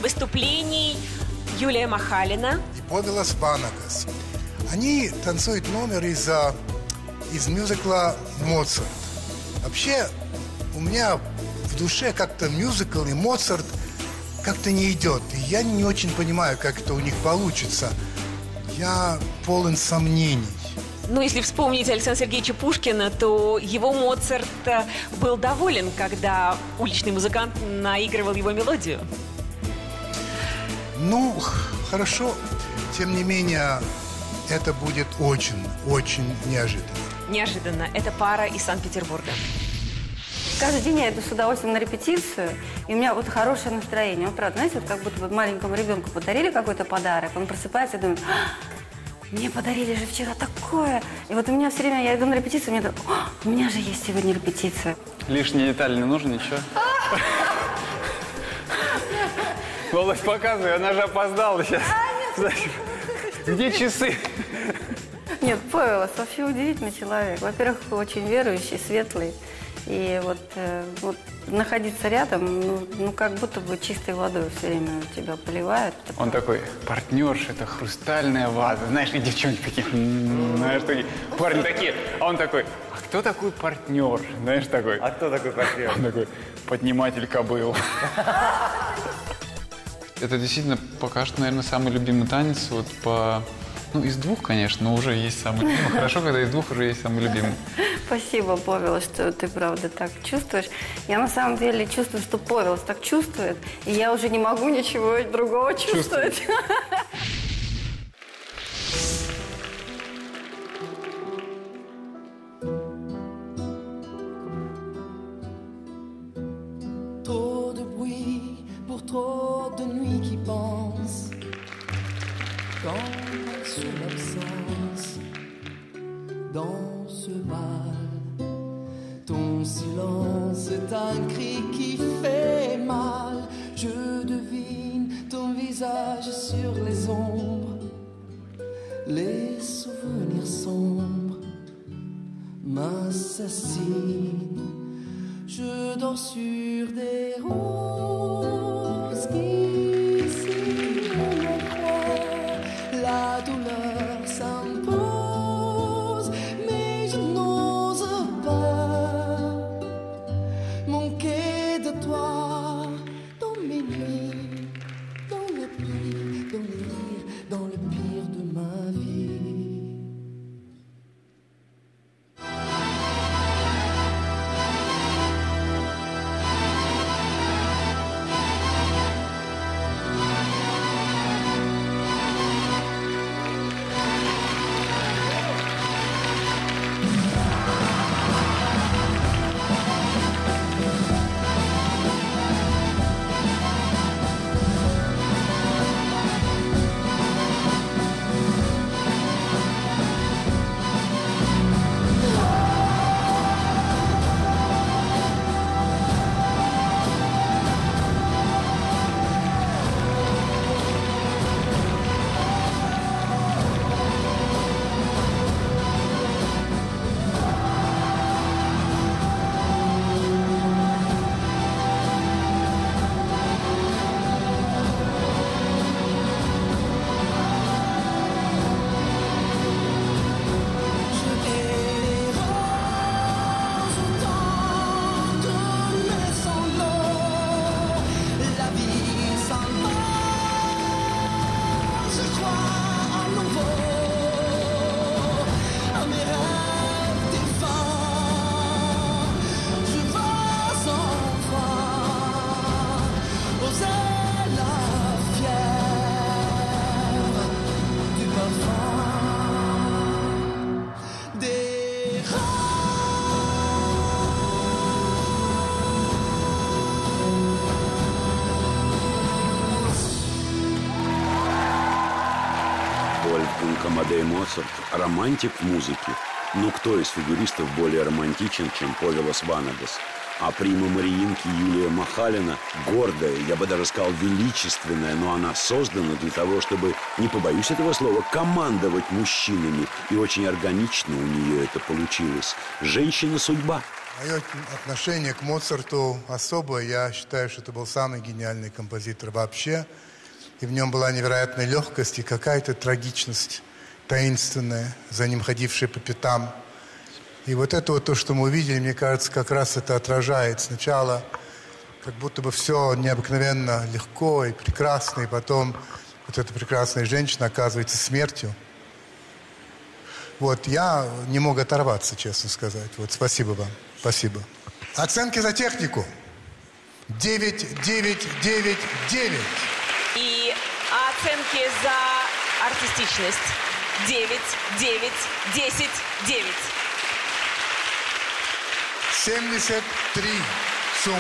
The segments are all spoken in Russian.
выступлений Юлия Махалина и Повелос Ванагас. Они танцуют номер из мюзикла «Моцарт». Вообще, у меня в душе как-то мюзикл и Моцарт как-то не идет. И я не очень понимаю, как это у них получится. Я полон сомнений. Ну, если вспомнить Александра Сергеевича Пушкина, то его Моцарт был доволен, когда уличный музыкант наигрывал его мелодию. Ну, хорошо. Тем не менее, это будет очень неожиданно. Неожиданно. Это пара из Санкт-Петербурга. Каждый день я иду с удовольствием на репетицию, и у меня вот хорошее настроение. Вот правда, знаете, вот как будто бы маленькому ребенку подарили какой-то подарок, он просыпается и думает: мне подарили же вчера такое. И вот у меня все время, я иду на репетицию, мне думаю: у меня же есть сегодня репетиция. Лишние детали не нужно, ничего? Володь, показывай, она же опоздала сейчас. Где часы? Нет, Повелос вообще удивительный человек. Во-первых, очень верующий, светлый. И вот находиться рядом, ну как будто бы чистой водой все время тебя поливают. Он такой: партнерша, это хрустальная ваза. Знаешь, и девчонки такие, знаешь, такие, парни такие. А он такой: а кто такой партнер? Знаешь, такой. А кто такой партнер? Он такой: подниматель кобыл. Это действительно пока что, наверное, самый любимый танец. Вот ну, из двух, конечно, но уже есть самый любимый. Хорошо, когда из двух уже есть самый любимый. Спасибо, Повелос, что ты правда так чувствуешь. Я на самом деле чувствую, что Повелос так чувствует, и я уже не могу ничего другого чувствовать. Trop de bruit pour trop de nuits qui pensent. Dans ce l'absence, dans ce mal, ton silence est un cri qui fait mal. Je devine ton visage sur les ombres, les souvenirs sombres m'assassinent. Je dors sur des roses qui signent mes croix. La douleur s'impose, mais je n'ose pas manquer de toi dans mes nuits, dans le pire, dans les rires, dans le pire de ma vie. Амадей Моцарт – романтик в музыке. Но кто из фигуристов более романтичен, чем Повелос Ванагас? А прима Мариинки Юлия Махалина – гордая, я бы даже сказал, величественная, но она создана для того, чтобы, не побоюсь этого слова, командовать мужчинами. И очень органично у нее это получилось. Женщина-судьба. Мое отношение к Моцарту особое. Я считаю, что это был самый гениальный композитор вообще. И в нем была невероятная легкость и какая-то трагичность таинственная, за ним ходившая по пятам. И вот это вот то, что мы увидели, мне кажется, как раз это отражает. Сначала как будто бы все необыкновенно легко и прекрасно, и потом вот эта прекрасная женщина оказывается смертью. Вот, я не мог оторваться, честно сказать. Вот, спасибо вам. Спасибо. Оценки за технику. 9, 9, 9, 9. И оценки за артистичность. 9, 9, 10, 9. 73 сумма.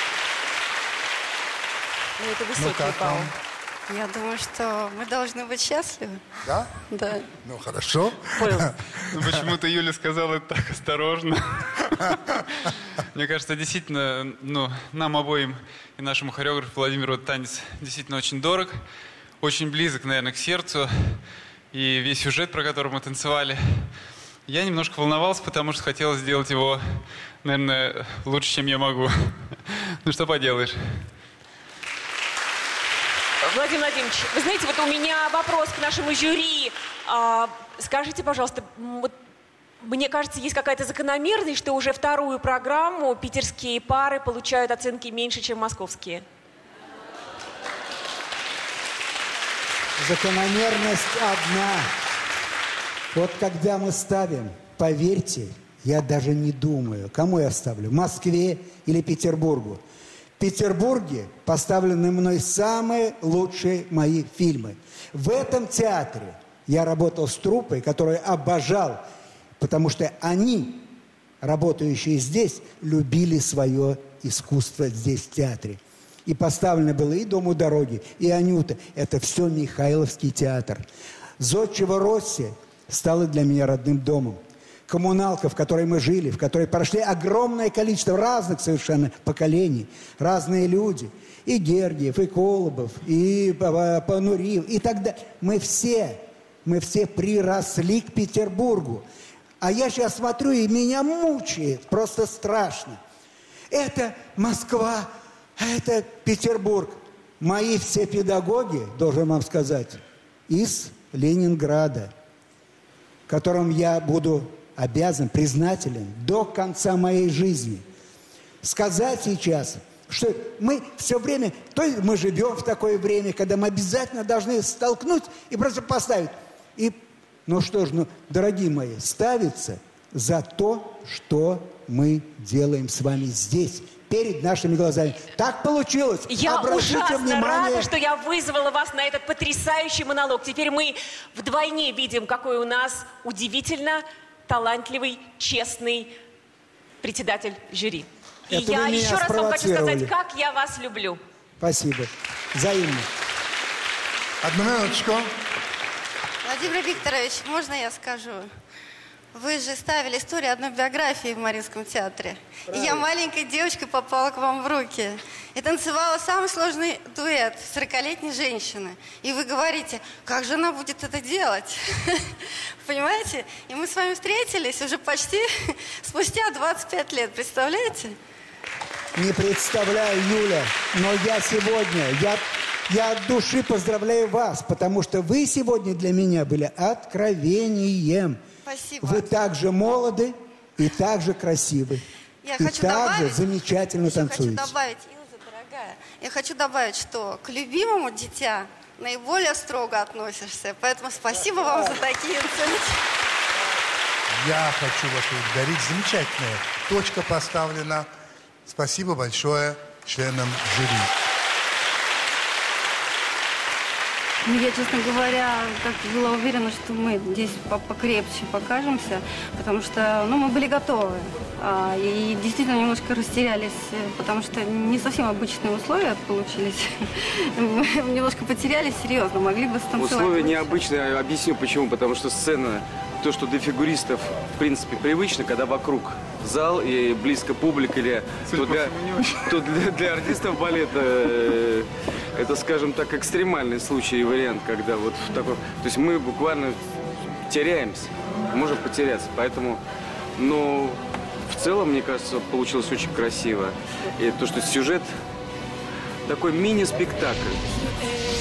Ну, это высокий как балл. вам? Я думаю, что мы должны быть счастливы. Да? Да. Ну, хорошо. Ну, почему-то Юля сказала это так осторожно. Мне кажется, действительно, ну, нам обоим и нашему хореографу Владимиру танец действительно очень дорог, очень близок, наверное, к сердцу. И весь сюжет, про который мы танцевали, я немножко волновался, потому что хотел сделать его, наверное, лучше, чем я могу. Ну, что поделаешь. Владимир Владимирович, вы знаете, вот у меня вопрос к нашему жюри. Скажите, пожалуйста, вот мне кажется, есть какая-то закономерность, что уже вторую программу питерские пары получают оценки меньше, чем московские. Закономерность одна. Вот когда мы ставим, поверьте, я даже не думаю, кому я ставлю, Москве или Петербургу. В Петербурге поставлены мной самые лучшие мои фильмы. В этом театре я работал с труппой, которую обожал, потому что они, работающие здесь, любили свое искусство здесь, в театре. И поставлено было и «Дом у дороги», и «Анюта». Это все Михайловский театр. Зодчего Росси стало для меня родным домом. Коммуналка, в которой мы жили, в которой прошли огромное количество разных совершенно поколений, разные люди. И Гергиев, и Колобов, и Пануриев, и так далее. Мы все приросли к Петербургу. А я сейчас смотрю, и меня мучает, просто страшно. Это Москва, это Петербург. Мои все педагоги, должен вам сказать, из Ленинграда, которым я буду обязан, признателен до конца моей жизни. Сказать сейчас, что мы все время, то есть мы живем в такое время, когда мы обязательно должны столкнуть и просто поставить. И, ну что ж, ну, дорогие мои, ставится за то, что мы делаем с вами здесь, перед нашими глазами. Так получилось. Я Обратите ужасно внимание. рада, что я вызвала вас на этот потрясающий монолог. Теперь мы вдвойне видим, какой у нас удивительно талантливый, честный председатель жюри. И Это я вы меня еще раз вам хочу спровоцировали. сказать, как я вас люблю. Спасибо. Взаимно. Одну минуточку. Владимир Викторович, можно я скажу? Вы же ставили историю одной биографии в Мариинском театре. И я маленькой девочкой попала к вам в руки. И танцевала самый сложный дуэт 40-летней женщины. И вы говорите, как же она будет это делать? Понимаете? И мы с вами встретились уже почти спустя 25 лет. Представляете? Не представляю, Юля, но я сегодня, я от души поздравляю вас, потому что вы сегодня для меня были откровением. Спасибо. Вы так же молоды и так же красивы. Я и хочу так добавить, же замечательно еще танцуете. хочу добавить, Илза, дорогая, я хочу добавить, что к любимому дитя наиболее строго относишься. Поэтому спасибо вам за такие оценки. Я хочу вас благодарить. Замечательная точка поставлена. Спасибо большое членам жюри. Ну, я, честно говоря, так была уверена, что мы здесь покрепче покажемся, потому что, ну, мы были готовы. И действительно немножко растерялись, потому что не совсем обычные условия получились. Мы немножко потерялись, серьезно, могли бы станцевать. Условия необычные, объясню почему. Потому что сцена, то, что для фигуристов, в принципе, привычно, когда вокруг зал и близко публика, или то для артистов балета это, скажем так, экстремальный случай и вариант, когда вот в такой... То есть мы буквально теряемся, можем потеряться. Поэтому, ну, в целом, мне кажется, получилось очень красиво. И то, что сюжет такой мини-спектакль.